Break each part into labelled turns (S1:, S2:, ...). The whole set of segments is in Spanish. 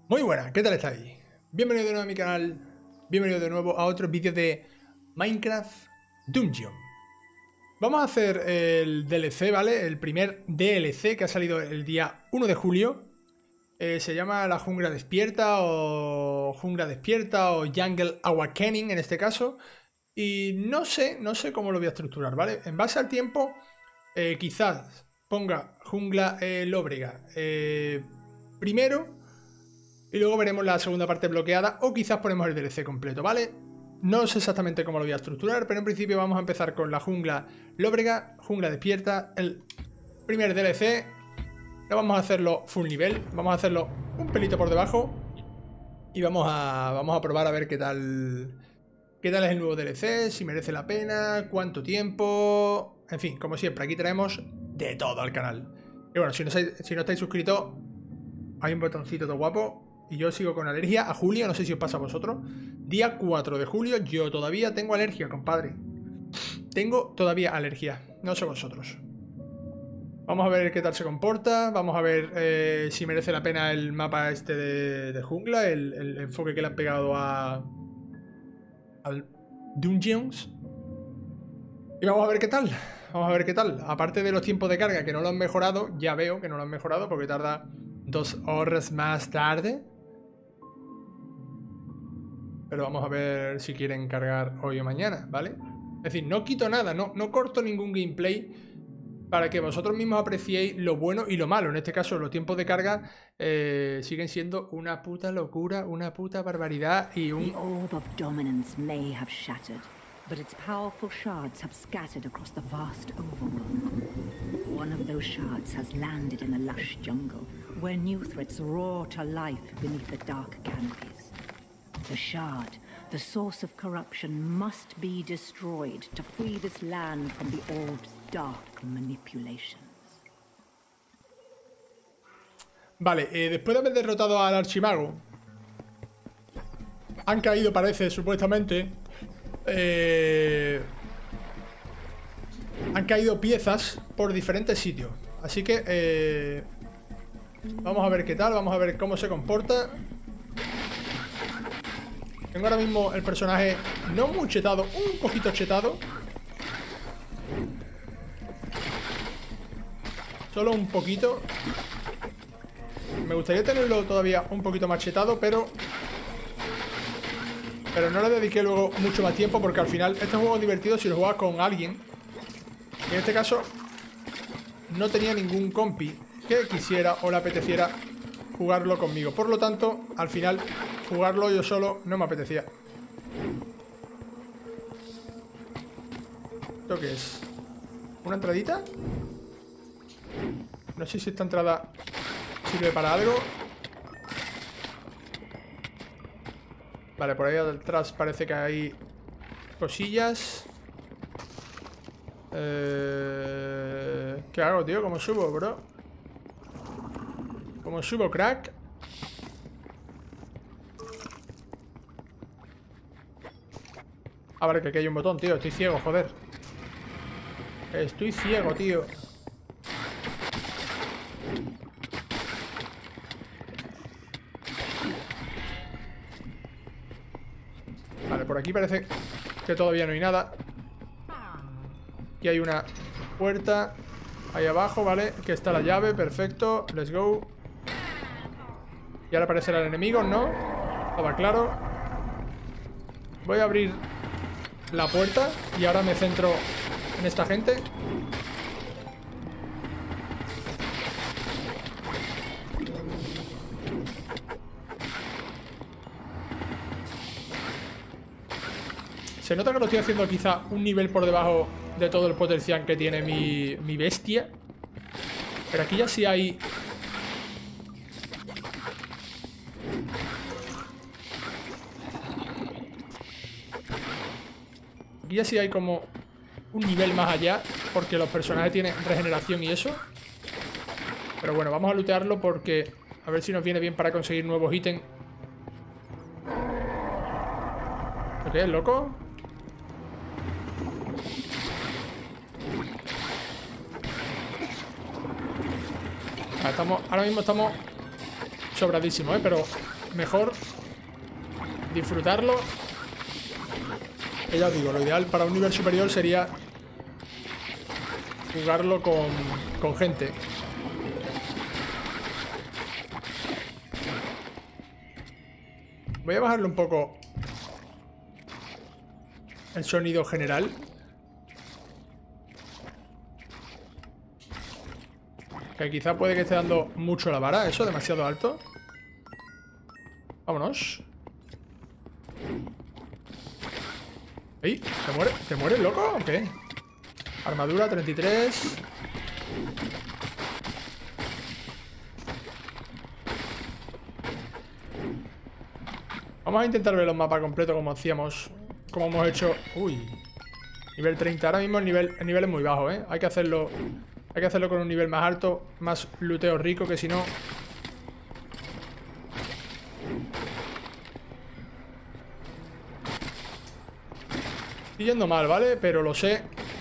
S1: Muy buenas, ¿qué tal estáis? Bienvenido de nuevo a mi canal, bienvenido de nuevo a otro vídeo de Minecraft Dungeon. Vamos a hacer el DLC, ¿vale? El primer DLC que ha salido el día 1 de julio. Se llama La Jungla Despierta o Jungle Awakening en este caso. Y no sé cómo lo voy a estructurar, ¿vale? En base al tiempo, quizás ponga Jungla Lóbrega primero. Y luego veremos la segunda parte bloqueada o quizás ponemos el DLC completo, ¿vale? No sé exactamente cómo lo voy a estructurar, pero en principio vamos a empezar con la Jungla Lóbrega, Jungla Despierta, el primer DLC. No vamos a hacerlo full nivel, vamos a hacerlo un pelito por debajo. Y vamos a probar a ver qué tal es el nuevo DLC, si merece la pena, cuánto tiempo... En fin, como siempre, aquí traemos de todo al canal. Y bueno, si no estáis suscritos, hay un botoncito todo guapo. Y yo sigo con alergia a julio, no sé si os pasa a vosotros. Día 4 de julio, yo todavía tengo alergia, compadre. Tengo todavía alergia, no sé vosotros. Vamos a ver qué tal se comporta. Vamos a ver si merece la pena el mapa este de jungla. El enfoque que le han pegado al Dungeons. Y vamos a ver qué tal. Vamos a ver qué tal. Aparte de los tiempos de carga que no lo han mejorado. Ya veo que no lo han mejorado porque tarda 2 horas más tarde. Pero vamos a ver si quieren cargar hoy o mañana, ¿vale? Es decir, no quito nada, no corto ningún gameplay para que vosotros mismos apreciéis lo bueno y lo malo. En este caso, los tiempos de carga siguen siendo una puta locura, una puta barbaridad y un...
S2: The orb of dominance may have shattered, but its powerful shards have scattered across the vast overworld. One of those shards has landed in the lush jungle, where new threats roar to life beneath the dark canopies. The shard, the source of corruption, must be destroyed to free this land from the orb's dark manipulations.
S1: Vale, después de haber derrotado al archimago, han caído, parece, supuestamente, han caído piezas por diferentes sitios. Así que vamos a ver qué tal, vamos a ver cómo se comporta. Tengo ahora mismo el personaje no muy chetado, un poquito chetado. Solo un poquito. Me gustaría tenerlo todavía un poquito más chetado, pero no le dediqué luego mucho más tiempo porque al final este es un juego divertido si lo juegas con alguien. Y en este caso no tenía ningún compi que quisiera o le apeteciera jugarlo conmigo. Por lo tanto, al final, jugarlo yo solo no me apetecía. ¿Esto qué es? ¿Una entradita? No sé si esta entrada sirve para algo. Vale, por ahí atrás parece que hay cosillas. ¿Qué hago, tío? ¿Cómo subo, bro? ¿Cómo subo, crack? Ah, vale, que aquí hay un botón, tío. Estoy ciego, joder. Estoy ciego, tío. Vale, por aquí parece que todavía no hay nada. Aquí hay una puerta. Ahí abajo, vale, que está la llave, perfecto. Let's go. Y ahora aparecerá el enemigo, ¿no? Estaba claro. Voy a abrir la puerta y ahora me centro en esta gente. Se nota que lo estoy haciendo quizá un nivel por debajo de todo el potencial que tiene mi bestia. Pero aquí ya sí hay... Aquí ya sí hay como un nivel más allá, porque los personajes tienen regeneración y eso. Pero bueno, vamos a lootearlo porque a ver si nos viene bien para conseguir nuevos ítems. ¿Lo que es, loco? Ahora mismo estamos sobradísimos, pero mejor disfrutarlo. Que ya os digo, lo ideal para un nivel superior sería jugarlo con gente. Voy a bajarle un poco el sonido general. Que quizá puede que esté dando mucho la vara. Eso, demasiado alto. Vámonos. ¡Ey! ¿Te mueres, loco? ¿O qué? Armadura 33. Vamos a intentar ver los mapas completos como hacíamos. Como hemos hecho. Uy. Nivel 30. Ahora mismo el nivel es muy bajo, ¿eh? Hay que hacerlo con un nivel más alto. Más looteo rico, que si no... Estoy yendo mal, ¿vale? Pero lo sé.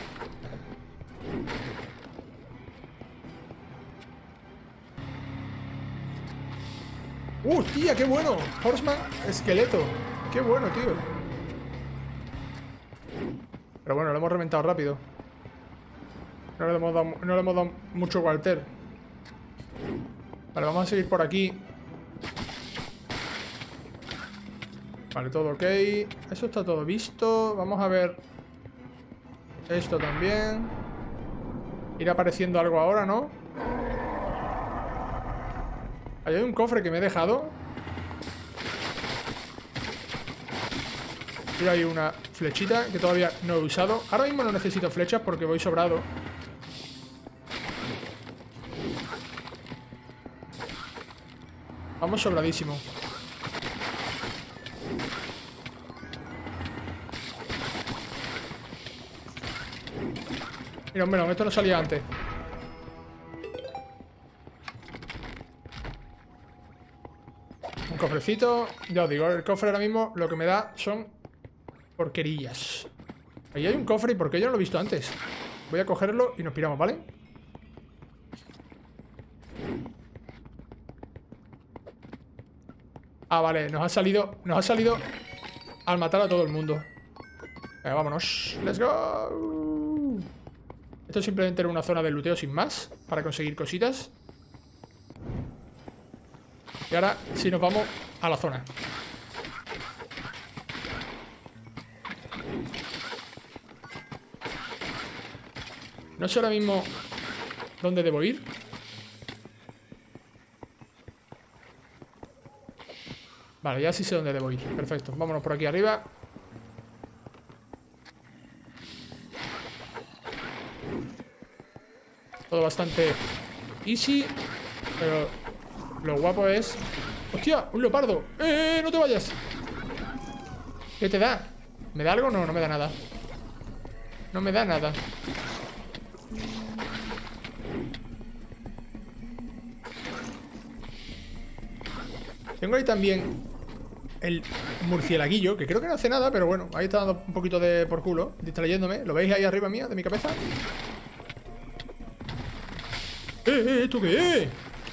S1: ¡Tía! ¡Qué bueno! Horseman esqueleto. ¡Qué bueno, tío! Pero bueno, lo hemos reventado rápido. No le hemos dado mucho cuartel. Vale, vamos a seguir por aquí. Vale, todo ok. Eso está todo visto. Vamos a ver esto también. Irá apareciendo algo ahora, ¿no? Ahí hay un cofre que me he dejado. Tiro ahí una flechita que todavía no he usado. Ahora mismo no necesito flechas porque voy sobrado. Vamos sobradísimo. Mira, hombre, esto no salía antes. Un cofrecito. Ya os digo, el cofre ahora mismo lo que me da son porquerillas. Ahí hay un cofre y ¿por qué yo no lo he visto antes? Voy a cogerlo y nos piramos, ¿vale? Ah, vale, nos ha salido al matar a todo el mundo. Venga, vámonos. Let's go. Esto simplemente era una zona de looteo sin más, para conseguir cositas. Y ahora sí nos vamos a la zona. No sé ahora mismo dónde debo ir. Vale, ya sí sé dónde debo ir. Perfecto, vámonos por aquí arriba. Todo bastante easy. Pero lo guapo es... ¡Hostia! ¡Un leopardo! ¡No te vayas! ¿Qué te da? ¿Me da algo? No, no me da nada. No me da nada. Tengo ahí también el murcielaguillo, que creo que no hace nada, pero bueno, ahí está dando un poquito de por culo, distrayéndome. ¿Lo veis ahí arriba mía, de mi cabeza? ¿Esto qué es?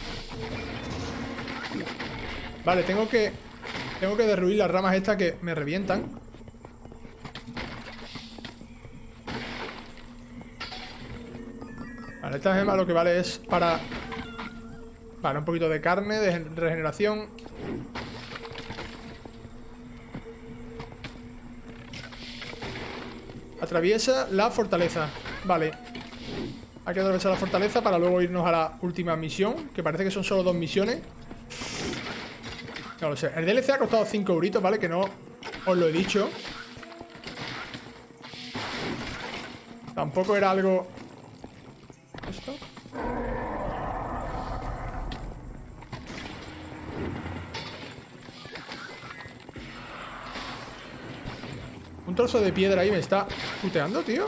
S1: Vale, tengo que derruir las ramas estas que me revientan. Vale, esta gema lo que vale es para... Vale, un poquito de carne, de regeneración. Atraviesa la fortaleza. Vale. Hay que atravesar la fortaleza para luego irnos a la última misión, que parece que son solo 2 misiones. No lo sé. El DLC ha costado 5 euritos, ¿vale? Que no os lo he dicho. Tampoco era algo... ¿Esto? Un trozo de piedra ahí me está puteando, tío.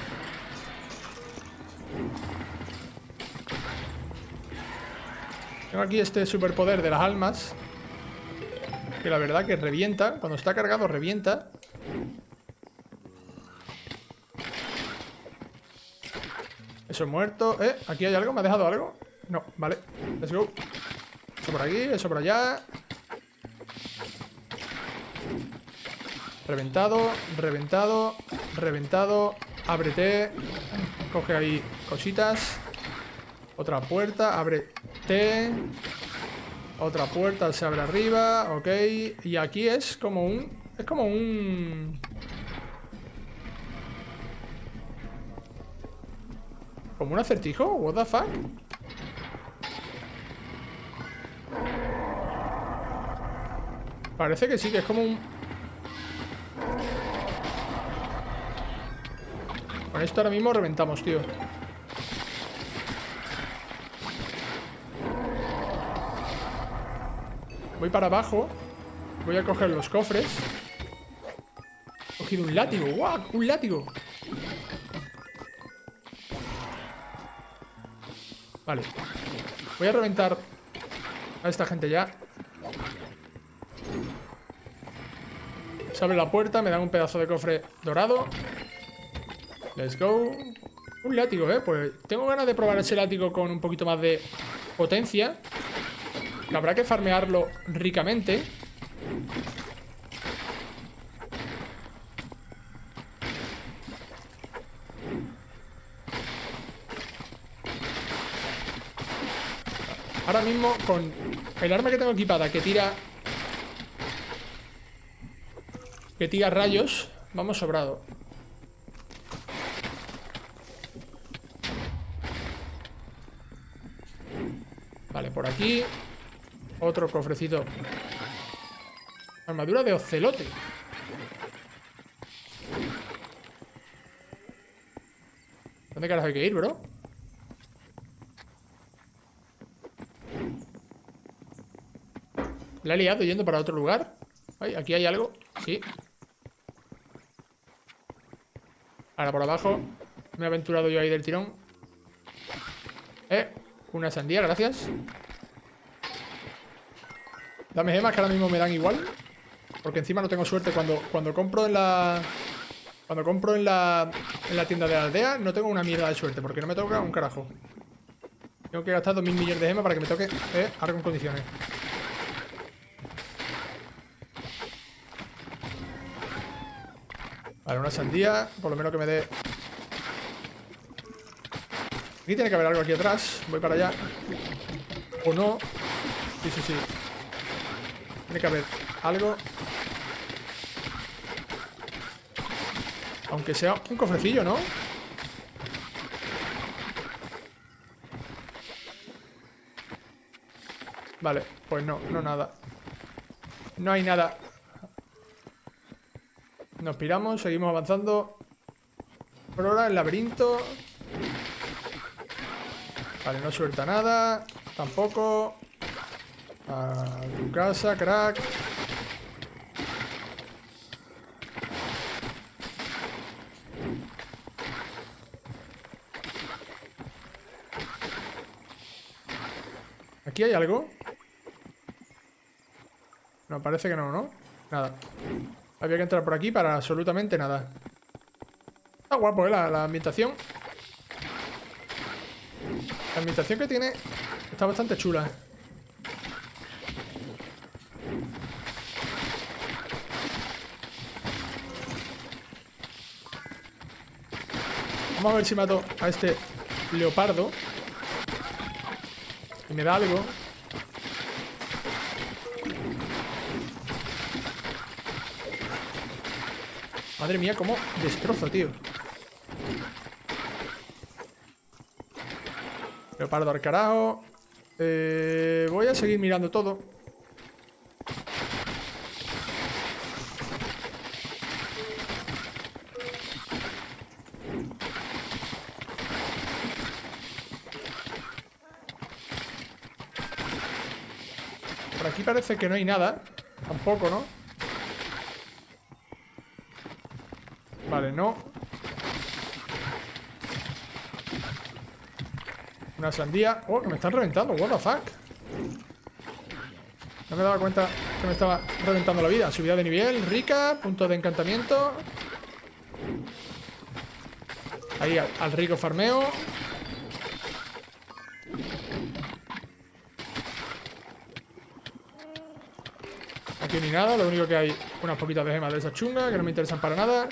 S1: Tengo aquí este superpoder de las almas, que la verdad que revienta. Cuando está cargado revienta. Eso es muerto. ¿Aquí hay algo? ¿Me ha dejado algo? No, vale. Let's go. Eso por aquí, eso por allá. Reventado, reventado, reventado. Ábrete. Coge ahí cositas. Otra puerta, ábrete. Otra puerta se abre arriba. Ok. Y aquí es como un... Es como un... ¿Como un acertijo? What the fuck? Parece que sí, que es como un... Con esto ahora mismo reventamos, tío. Voy para abajo. Voy a coger los cofres. He cogido un látigo. ¡Guau! ¡Un látigo! Vale. Voy a reventar a esta gente ya. Se abre la puerta, me dan un pedazo de cofre dorado. Let's go. Un látigo, pues tengo ganas de probar ese látigo con un poquito más de potencia. Que habrá que farmearlo ricamente. Ahora mismo con el arma que tengo equipada que tira rayos, vamos sobrado. Vale, por aquí otro cofrecito. Armadura de ocelote. ¿Dónde carajo hay que ir, bro? ¿La he liado yendo para otro lugar? Ay, aquí hay algo. Sí. Ahora por abajo. Me he aventurado yo ahí del tirón. Una sandía, gracias. Dame gemas que ahora mismo me dan igual. Porque encima no tengo suerte. Cuando compro en la... Cuando compro en la tienda de la aldea, no tengo una mierda de suerte. Porque no me toca un carajo. Tengo que gastar 2000 millones de gemas para que me toque algo en condiciones. Vale, una sandía. Por lo menos que me dé... Aquí tiene que haber algo aquí atrás. Voy para allá. O no. Sí, sí, sí. Tiene que haber algo. Aunque sea un cofrecillo, ¿no? Vale, pues no, no nada. No hay nada. Nos piramos, seguimos avanzando. Por ahora el laberinto. Vale, no suelta nada. Tampoco. A tu casa, crack. ¿Aquí hay algo? No, parece que no, ¿no? Nada. Había que entrar por aquí para absolutamente nada. Está guapo, la ambientación. La ambientación que tiene está bastante chula. Vamos a ver si mato a este leopardo. Y me da algo. Madre mía, cómo destrozo, tío. Leopardo al carajo. Voy a seguir mirando todo. Por aquí parece que no hay nada. Tampoco, ¿no? Vale, no. Una sandía. Oh, que me están reventando. What the fuck. No me daba cuenta que me estaba reventando la vida. Subida de nivel, rica. Punto de encantamiento. Ahí al rico farmeo. Aquí aquí ni nada. Lo único que hay unas poquitas de gemas de esa chunga que no me interesan para nada.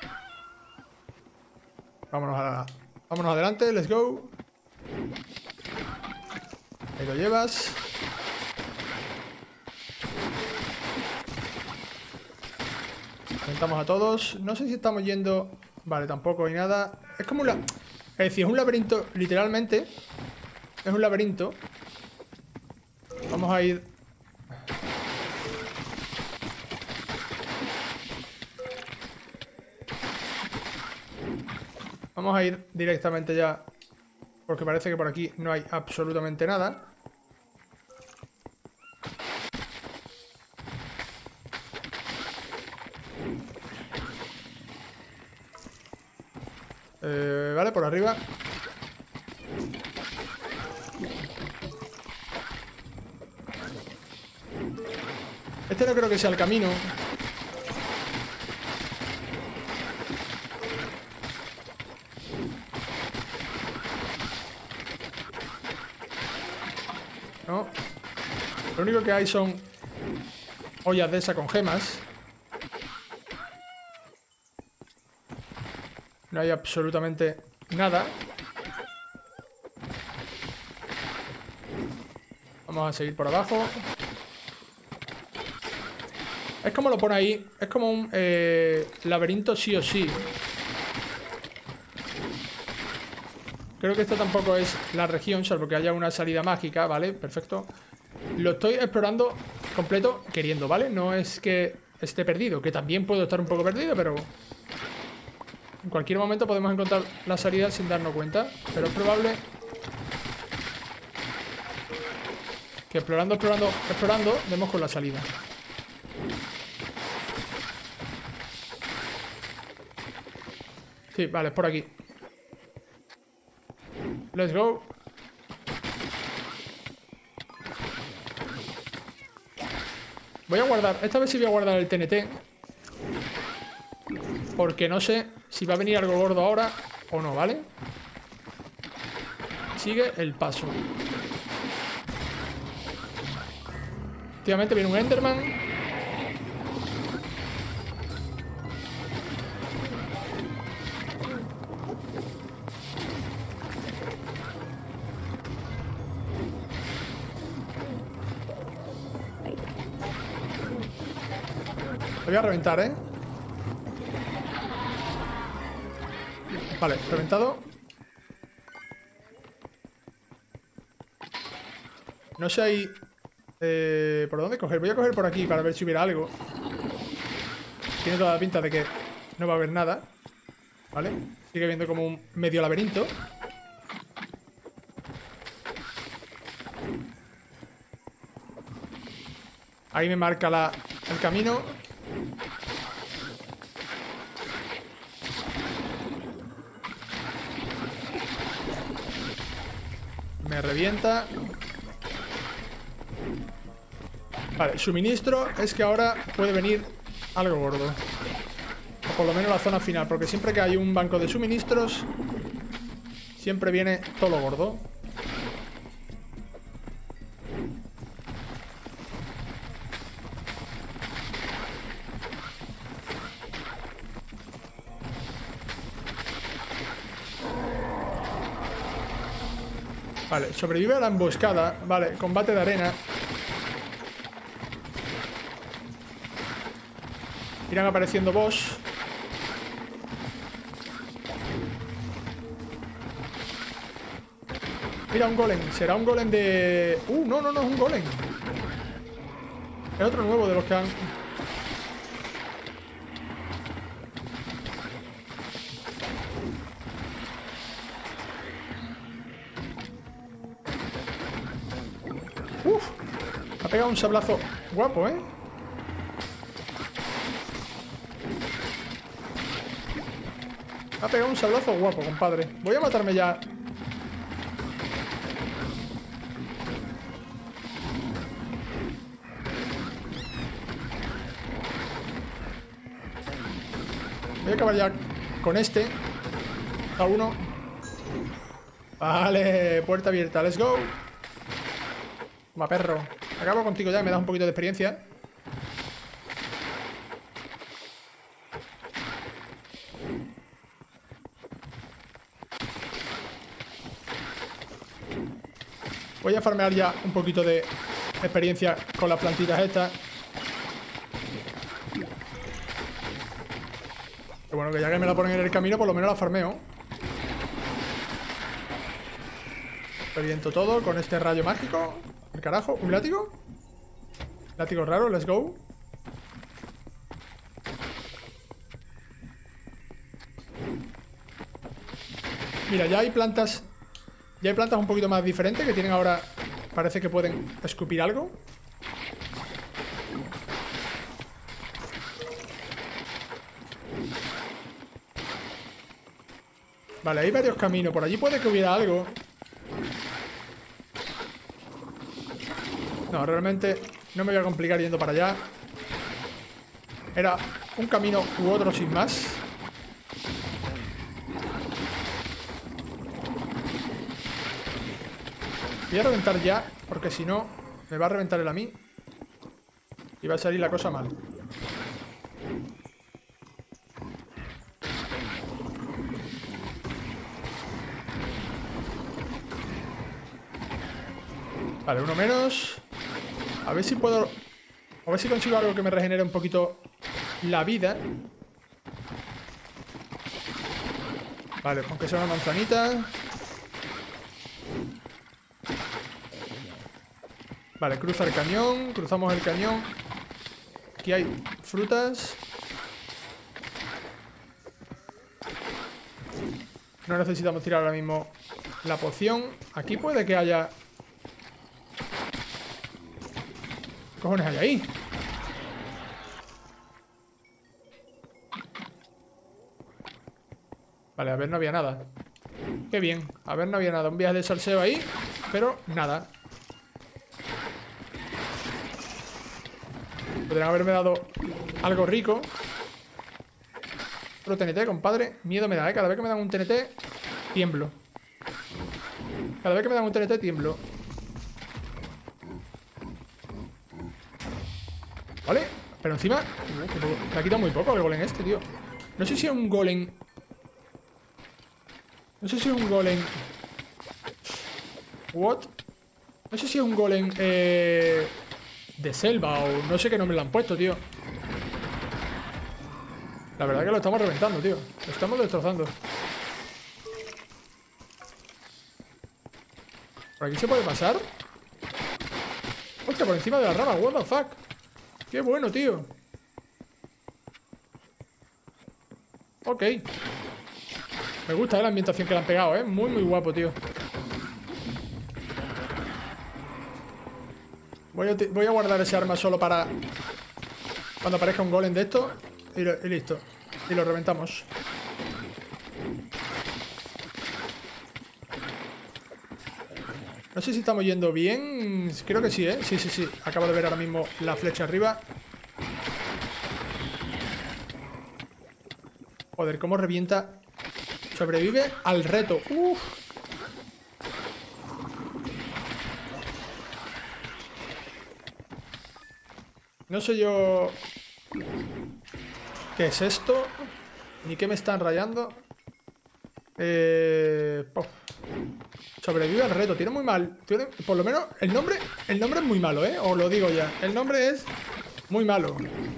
S1: Vámonos adelante, let's go. Ahí lo llevas. Enfrentamos a todos. No sé si estamos yendo... Vale, tampoco hay nada. Es como es decir, es un laberinto, literalmente. Es un laberinto. Vamos a ir... Vamos a ir directamente ya, porque parece que por aquí no hay absolutamente nada. Vale, por arriba. Este no creo que sea el camino. No. Lo único que hay son ollas de esa con gemas. No hay absolutamente nada. Vamos a seguir por abajo. Es como lo pone ahí. Es como un laberinto sí o sí. Creo que esto tampoco es la región, salvo que haya una salida mágica, ¿vale? Perfecto. Lo estoy explorando completo queriendo, ¿vale? No es que esté perdido, que también puedo estar un poco perdido, pero... En cualquier momento podemos encontrar la salida sin darnos cuenta. Pero es probable que explorando, demos con la salida. Sí, vale, es por aquí. Let's go. Voy a guardar, esta vez sí voy a guardar el TNT. Porque no sé si va a venir algo gordo ahora o no, ¿vale? Sigue el paso. Efectivamente viene un Enderman. Lo voy a reventar, ¿eh? Vale, reventado. No sé ahí... ¿por dónde coger? Voy a coger por aquí para ver si hubiera algo. Tiene toda la pinta de que no va a haber nada. ¿Vale? Sigue viendo como un medio laberinto. Ahí me marca el camino. Me revienta. Vale, suministro es que ahora puede venir algo gordo. O por lo menos la zona final, porque siempre que hay un banco de suministros, siempre viene todo lo gordo. Vale, sobrevive a la emboscada. Vale, combate de arena. Irán apareciendo boss. Mira, un golem. Será un golem de... no, no, no, es un golem. Es otro nuevo de los que han... Uf. Ha pegado un sablazo guapo, ¿eh? Ha pegado un sablazo guapo, compadre. Voy a matarme ya. Voy a acabar ya con este. A uno. Vale, puerta abierta. Let's go. Toma, perro. Acabo contigo ya, me da un poquito de experiencia. Voy a farmear ya un poquito de experiencia con las plantitas estas. Que bueno, que ya que me la ponen en el camino, por lo menos la farmeo. Reviento todo con este rayo mágico. El carajo, ¿un látigo? Látigo raro, let's go. Mira, ya hay plantas. Ya hay plantas un poquito más diferentes que tienen ahora. Parece que pueden escupir algo. Vale, hay varios caminos. Por allí puede que hubiera algo. No, realmente no me voy a complicar yendo para allá. Era un camino u otro sin más. Voy a reventar ya, porque si no, me va a reventar él a mí. Y va a salir la cosa mal. Vale, uno menos. A ver si puedo... A ver si consigo algo que me regenere un poquito la vida. Vale, aunque sea una manzanita. Vale, cruza el cañón. Cruzamos el cañón. Aquí hay frutas. No necesitamos tirar ahora mismo la poción. Aquí puede que haya... ¿Qué cojones hay ahí? Vale, a ver, no había nada. Qué bien. A ver, no había nada. Un viaje de salseo ahí, pero nada. Podrían haberme dado algo rico. Otro TNT, compadre. Miedo me da, ¿eh? Cada vez que me dan un TNT, tiemblo. Cada vez que me dan un TNT, tiemblo. Vale, pero encima me ha quitado muy poco el golem este, tío. No sé si es un golem. No sé si es un golem. What? No sé si es un golem de selva o no sé qué nombre le han puesto, tío. La verdad que lo estamos reventando, tío. Lo estamos destrozando. ¿Por aquí se puede pasar? Hostia, por encima de la rama, what the fuck. Qué bueno, tío. Ok. Me gusta la ambientación que le han pegado, muy, muy guapo, tío. Voy a guardar ese arma solo para cuando aparezca un golem de esto. Y listo. Y lo reventamos. No sé si estamos yendo bien. Creo que sí, Sí, sí, sí. Acabo de ver ahora mismo la flecha arriba. Joder, cómo revienta. Sobrevive al reto. Uf. No sé yo... ¿Qué es esto? Ni qué me están rayando. Sobrevive al reto. Tiene muy mal. Por lo menos el nombre es muy malo, Os lo digo ya. El nombre es muy malo.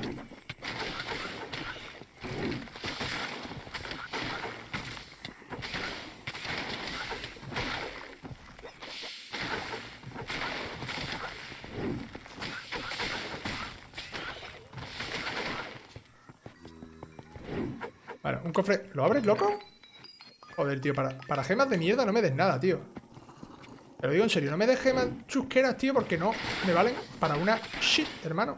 S1: Vale, un cofre. ¿Lo abres, loco? Joder, tío, para gemas de mierda no me des nada, tío. Te lo digo en serio, no me des gemas chusqueras, tío, porque no me valen para una shit, hermano.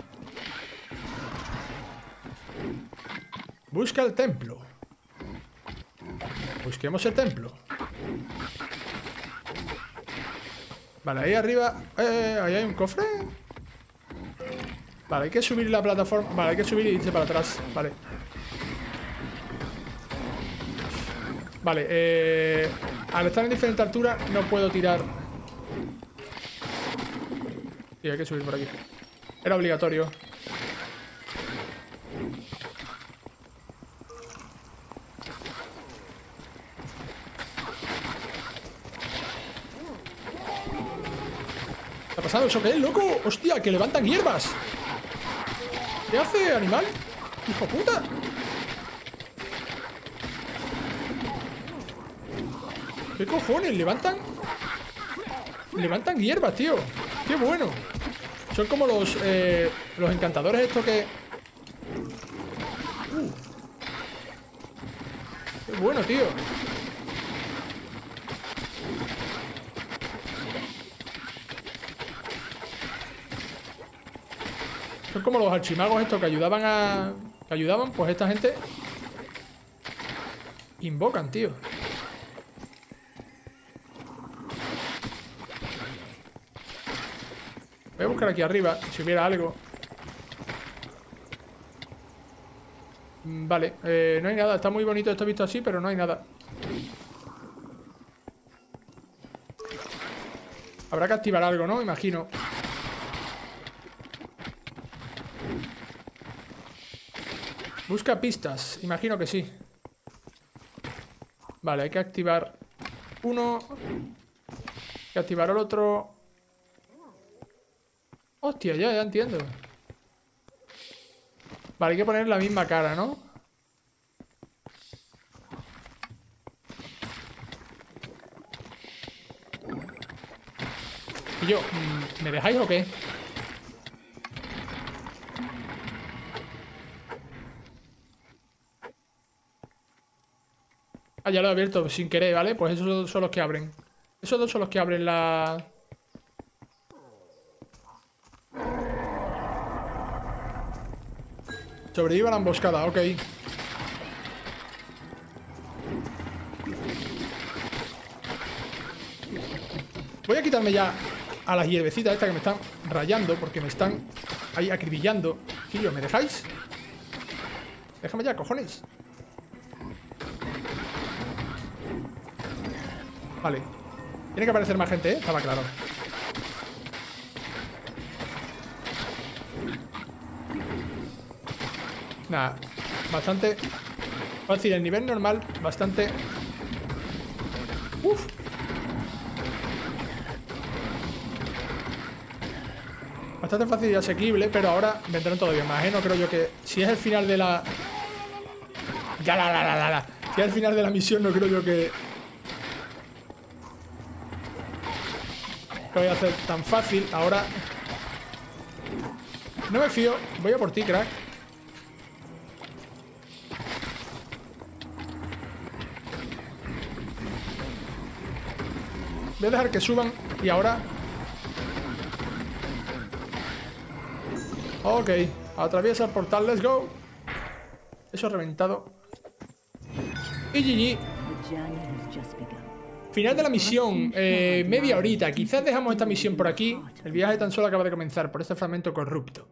S1: Busca el templo. Busquemos el templo. Vale, ahí arriba... ahí hay un cofre. Vale, hay que subir la plataforma. Vale, hay que subir y irse para atrás. Vale. Vale, al estar en diferente altura no puedo tirar. Sí, hay que subir por aquí. Era obligatorio. ¿Qué ha pasado? ¿Eso qué es, loco? ¡Hostia! ¡Que levantan hierbas! ¿Qué hace, animal? ¡Hijo puta! ¿Qué cojones? Levantan hierbas, tío. ¡Qué bueno! Son como los encantadores estos que... ¡Qué bueno, tío! Son como los archimagos estos que ayudaban a... Que ayudaban, pues esta gente... Invocan, tío. Voy a buscar aquí arriba, si hubiera algo. Vale, no hay nada. Está muy bonito esto visto así, pero no hay nada. Habrá que activar algo, ¿no? Imagino. Busca pistas. Imagino que sí. Vale, hay que activar uno. Hay que activar el otro. Hostia, ya entiendo. Vale, hay que poner la misma cara, ¿no? Y yo, ¿me dejáis o qué? Ah, ya lo he abierto sin querer, ¿vale? Pues esos dos son los que abren. Esos dos son los que abren la... Sobreviva la emboscada, ok. Voy a quitarme ya a las hierbecitas estas que me están rayando, porque me están ahí acribillando. Tío, ¿me dejáis? Déjame ya, cojones. Vale. Tiene que aparecer más gente, ¿eh? Estaba claro. Nada, bastante fácil. El nivel normal, bastante... Uf. Bastante fácil y asequible, pero ahora vendrán todavía más, ¿eh? No creo yo que... Si es el final de la... Si es el final de la misión, no creo yo que voy a hacer tan fácil. Ahora... No me fío. Voy a por ti, crack. Voy a dejar que suban y ahora... Ok, atraviesa el portal, let's go. Eso reventado. Y GG. Final de la misión, media horita. Quizás dejamos esta misión por aquí. El viaje tan solo acaba de comenzar por este fragmento corrupto.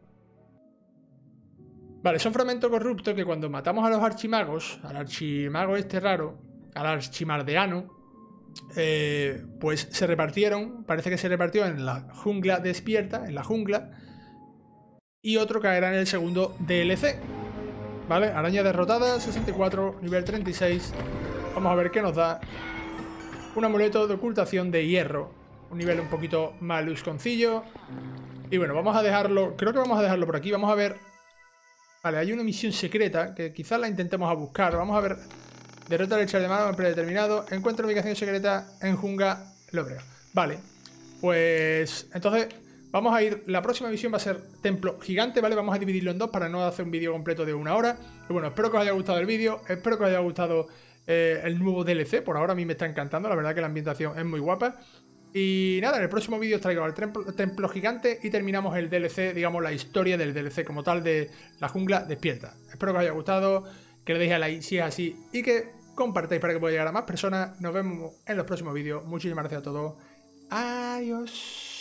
S1: Vale, son fragmentos corruptos que cuando matamos a los archimagos, al archimago este raro, al archimardeano, pues se repartieron, parece que se repartió en la jungla despierta, en la jungla, y otro caerá en el segundo DLC. Vale, araña derrotada, 64, nivel 36. Vamos a ver qué nos da. Un amuleto de ocultación de hierro, un nivel un poquito más lusconcillo. Y bueno, vamos a dejarlo, creo que vamos a dejarlo por aquí. Vamos a ver. Vale, hay una misión secreta que quizás la intentemos a buscar. Vamos a ver. Derrota al echar de mano predeterminado. Encuentra ubicación secreta en Junga Lobrea. Vale, pues entonces vamos a ir. La próxima misión va a ser Templo Gigante, ¿vale? Vamos a dividirlo en dos para no hacer un vídeo completo de 1 hora. Y bueno, espero que os haya gustado el vídeo. Espero que os haya gustado el nuevo DLC. Por ahora a mí me está encantando. La verdad que la ambientación es muy guapa. Y nada, en el próximo vídeo os traigo al Templo Gigante y terminamos el DLC, digamos, la historia del DLC como tal de la jungla despierta. Espero que os haya gustado, que le deis a like si es así y que compartáis para que pueda llegar a más personas. Nos vemos en los próximos vídeos. Muchísimas gracias a todos. Adiós.